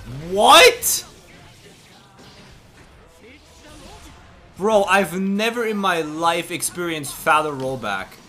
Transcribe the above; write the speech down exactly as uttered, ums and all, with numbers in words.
What? Bro, I've never in my life experienced Father Rollback.